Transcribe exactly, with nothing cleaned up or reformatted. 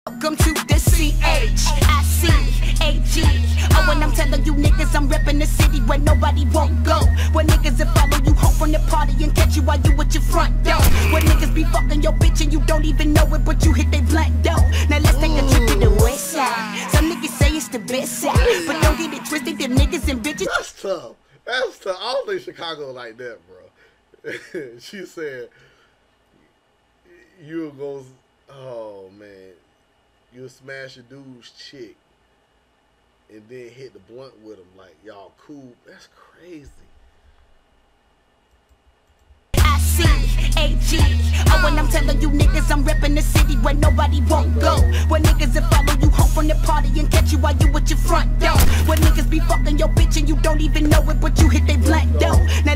Welcome to the C H I C A G. Oh, when I'm telling you niggas I'm reppin' the city where nobody won't go. Where niggas that follow you home from the party and catch you while you at your front door. Where niggas be fucking your bitch and you don't even know it, but you hit they blank door. Now let's take a trip to the west side. Some niggas say it's the best side, but don't get it twisted, them niggas and bitches. That's tough. That's tough. I don't think Chicago like that, bro. She said, you go, oh man. You'll smash a dude's chick and then hit the blunt with him like, y'all cool. That's crazy. I C A G. Oh, when I'm telling you niggas I'm reppin' the city where nobody won't go. Where niggas that follow you home from the party and catch you while you at your front door. Where niggas be fucking your bitch and you don't even know it, but you hit they blank door. Now